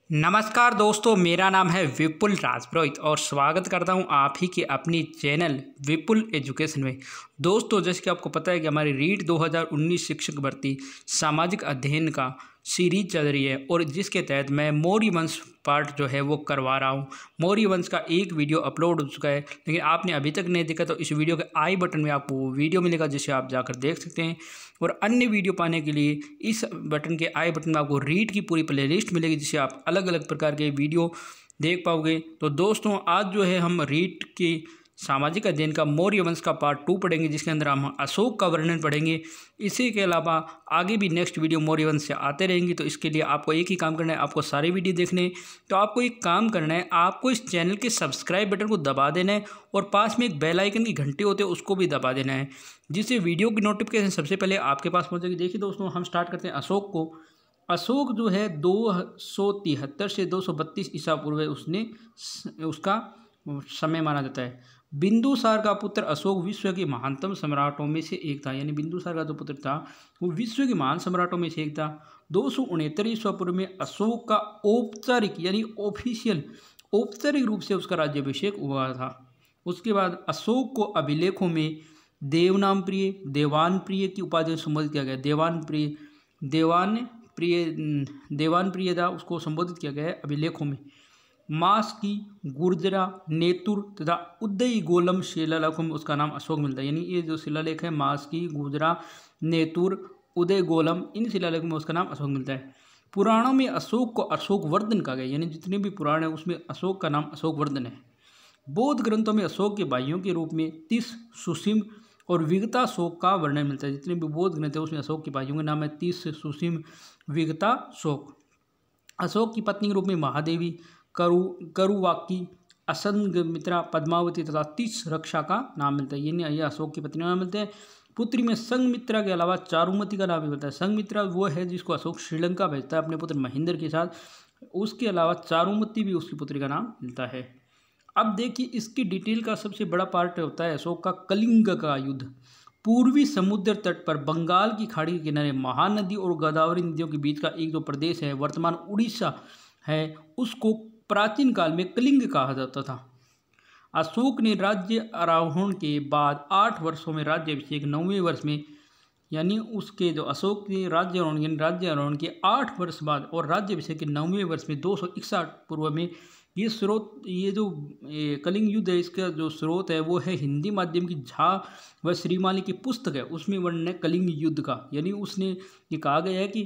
नमस्कार दोस्तों, मेरा नाम है विपुल राजपुरोहित और स्वागत करता हूं आप ही के अपनी चैनल विपुल एजुकेशन में। दोस्तों, जैसे कि आपको पता है कि हमारी रीट 2019 शिक्षक भर्ती सामाजिक अध्ययन का सीरीज चल रही है और जिसके तहत मैं मौर्य वंश पार्ट जो है वो करवा रहा हूं। मौर्य वंश का एक वीडियो अपलोड हो चुका है, लेकिन आपने अभी तक नहीं देखा तो इस वीडियो के आई बटन में आपको वो वीडियो मिलेगा जिसे आप जाकर देख सकते हैं। और अन्य वीडियो पाने के लिए इस बटन के आई बटन में आपको रीट की पूरी प्लेलिस्ट मिलेगी जिससे आप अलग अलग प्रकार के वीडियो देख पाओगे। तो दोस्तों, आज जो है हम रीट की सामाजिक अध्ययन का मौर्य वंश का पार्ट 2 पढ़ेंगे, जिसके अंदर हम अशोक का वर्णन पढ़ेंगे। इसी के अलावा आगे भी नेक्स्ट वीडियो मौर्य वंश से आते रहेंगी। तो इसके लिए आपको एक ही काम करना है, आपको सारे वीडियो देखने हैं। तो आपको एक काम करना है, आपको इस चैनल के सब्सक्राइब बटन को दबा देना है और पास में एक बेल आइकन की घंटी होती है उसको भी दबा देना है, जिससे वीडियो की नोटिफिकेशन सबसे पहले आपके पास पहुँचेगी। देखिए दोस्तों, हम स्टार्ट करते हैं अशोक को। अशोक जो है 273 से 232 ईसा पूर्व उसका समय माना जाता है। बिंदुसार का पुत्र अशोक विश्व के महानतम सम्राटों में से एक था, यानी बिंदुसार का जो पुत्र था वो विश्व के महान सम्राटों में से एक था। 269 ईसा पूर्व में अशोक का औपचारिक यानी औपचारिक रूप से उसका राज्याभिषेक हुआ था। उसके बाद अशोक को अभिलेखों में देवान प्रिय की उपाधि से संबोधित किया गया। देवान प्रिय था, उसको संबोधित किया गया है अभिलेखों में। मास की गुर्जरा नेतुर तथा उदय गोलम शिलालेखों में उसका नाम अशोक मिलता है। यानी ये जो शिलालेख है मास की गुर्जरा नेतुर उदय गोलम, इन शिलालेखों में उसका नाम अशोक मिलता है। पुराणों में अशोक को अशोकवर्धन कहा गया, यानी जितने भी पुराण है उसमें अशोक का नाम अशोकवर्धन है। बौद्ध ग्रंथों में अशोक के भाइयों के रूप में तीस, सुसीम और विगताशोक का वर्णन मिलता है। जितने भी बौद्ध ग्रंथ है उसमें अशोक के भाइयों के नाम है तीस, सुसीम, विगताशोक। अशोक की पत्नी के रूप में महादेवी, करुवाकी, असंगमित्रा, पद्मावती तथा तीस रक्षा का नाम मिलता है। ये अशोक की पत्नी का नाम मिलते हैं। पुत्री में संगमित्रा के अलावा चारुमती का नाम भी मिलता है। संगमित्रा वो है जिसको अशोक श्रीलंका भेजता है अपने पुत्र महेंद्र के साथ। उसके अलावा चारुमती भी उसकी पुत्री का नाम मिलता है। अब देखिए, इसकी डिटेल का सबसे बड़ा पार्ट होता है अशोक का कलिंग का युद्ध। पूर्वी समुद्र तट पर बंगाल की खाड़ी के किनारे महानदी और गोदावरी नदियों के बीच का एक जो प्रदेश है, वर्तमान उड़ीसा है, उसको प्राचीन काल में कलिंग कहा जाता था। अशोक ने राज्य आरोहण के बाद 8 वर्षों में राज्याभिषेक 9वें वर्ष में, यानी उसके जो अशोक ने राज्यारोहण के 8 वर्ष बाद और राज्याभिषेक के 9वें वर्ष में 261 पूर्व में ये जो कलिंग युद्ध है, इसका जो स्रोत है वो है हिंदी माध्यम की झा व श्रीमाली की पुस्तक है, उसमें वर्णन है कलिंग युद्ध का। यानी उसने ये कहा गया है कि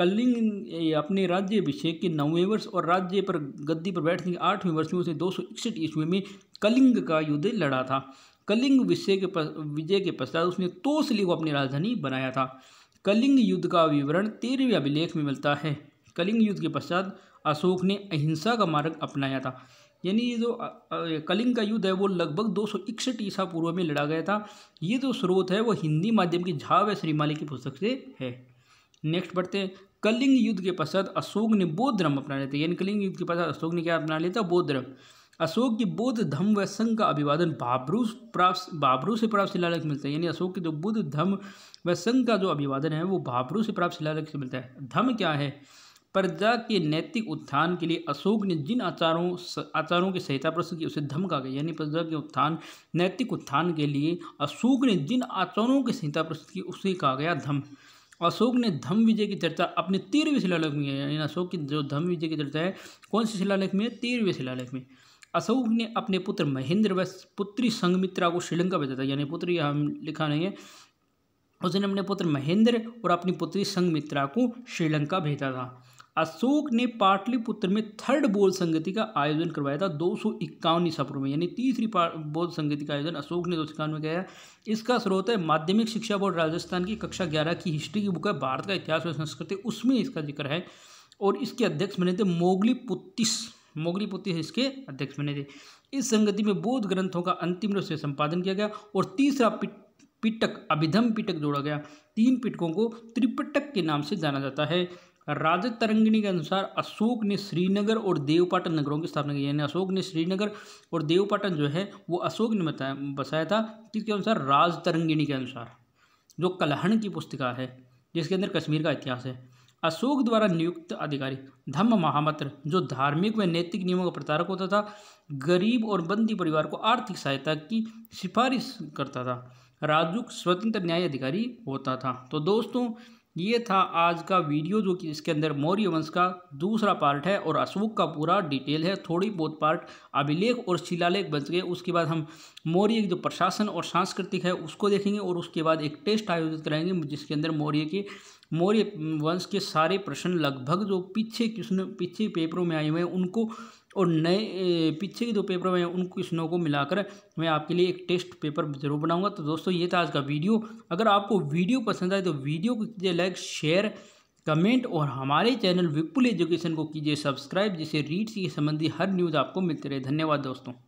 कलिंग अपने राज्याभिषेक के 9वें वर्ष और राज्य पर गद्दी पर बैठने के 8वें वर्ष में उसने 261 ईस्वी में कलिंग का युद्ध लड़ा था। कलिंग विजय के पश्चात उसने तोसली को अपनी राजधानी बनाया था। कलिंग युद्ध का विवरण 13वें अभिलेख में मिलता है। कलिंग युद्ध के पश्चात अशोक ने अहिंसा का मार्ग अपनाया था। यानी ये जो कलिंग का युद्ध है वो लगभग 261 ईसा पूर्व में लड़ा गया था। ये जो स्रोत है वो हिंदी माध्यम की झा व श्रीमाली की पुस्तक से है। नेक्स्ट बढ़ते हैं। कलिंग युद्ध के पश्चात अशोक ने बौद्ध धर्म अपना लिया था। यानी कलिंग युद्ध के पश्चात अशोक ने क्या अपना लिया था? बौद्ध धर्म। अशोक की बौद्ध धर्म व संघ का अभिवादन बाबरू से प्राप्त शिलालेख मिलता है। यानी अशोक की जो बुद्ध धर्म व संघ का जो अभिवादन है वो बाबरू से प्राप्त शिलालेख से मिलता है। धर्म क्या है? प्रजा के नैतिक उत्थान के लिए अशोक ने जिन आचारों की संहिता प्रस्तुत की उसे धम्म कहा गया। यानी प्रजा के नैतिक उत्थान के लिए अशोक ने जिन आचारों की संहिता प्रस्तुत की उसे कहा गया धम्म। अशोक ने धम्म विजय की चर्चा अपने 13वें शिलालेख में है। यानी अशोक की जो धम्म विजय की चर्चा है कौन से शिलालेख में? 13वें शिलालेख में। अशोक ने अपने पुत्र महेंद्र व पुत्री संगमित्रा को श्रीलंका भेजा था। यानी पुत्री हम लिखा नहीं है, उसने अपने पुत्र महेंद्र और अपनी पुत्री संगमित्रा को श्रीलंका भेजा था। अशोक ने पाटलिपुत्र में थर्ड बौद्ध संगति का आयोजन करवाया था 251 ईसा पूर्व में। यानी तीसरी बौद्ध संगति का आयोजन अशोक ने 251 में किया है। इसका स्रोत है माध्यमिक शिक्षा बोर्ड राजस्थान की कक्षा 11 की हिस्ट्री की बुक है, भारत का इतिहास व संस्कृति, उसमें इसका जिक्र है। और इसके अध्यक्ष बने थे मोगली इसके अध्यक्ष बने थे। इस संगति में बौद्ध ग्रंथों का अंतिम रूप से संपादन किया गया और तीसरा पिटक अभिधम पिटक जोड़ा गया। 3 पिटकों को त्रिपिटक के नाम से जाना जाता है। राजतरंगिणी के अनुसार अशोक ने श्रीनगर और देवपाटन नगरों की स्थापना की। यानी अशोक ने श्रीनगर और देवपाटन जो है वो अशोक ने बसाया था। किसके अनुसार? राजतरंगिणी के अनुसार, जो कलहण की पुस्तिका है जिसके अंदर कश्मीर का इतिहास है। अशोक द्वारा नियुक्त अधिकारी धम्म महामत्र, जो धार्मिक व नैतिक नियमों का प्रचारक होता था, गरीब और बंदी परिवार को आर्थिक सहायता की सिफारिश करता था। राजूक स्वतंत्र न्याय अधिकारी होता था। तो दोस्तों ये था आज का वीडियो, जो कि इसके अंदर मौर्य वंश का दूसरा पार्ट है और अशोक का पूरा डिटेल है। थोड़ी बहुत पार्ट अभिलेख और शिलालेख बच गए, उसके बाद हम मौर्य की जो प्रशासन और सांस्कृतिक है उसको देखेंगे और उसके बाद एक टेस्ट आयोजित कराएंगे जिसके अंदर मौर्य वंश के सारे प्रश्न लगभग जो पीछे पेपरों में आए हुए हैं उनको और नए पीछे के जो पेपरों में उन क्वेश्चनों को मिलाकर मैं आपके लिए एक टेस्ट पेपर जरूर बनाऊंगा। तो दोस्तों ये था आज का वीडियो। अगर आपको वीडियो पसंद आए तो वीडियो को कीजिए लाइक, शेयर, कमेंट और हमारे चैनल विपुल एजुकेशन को कीजिए सब्सक्राइब, जिससे रीड्स के संबंधी हर न्यूज़ आपको मिलती रहे। धन्यवाद दोस्तों।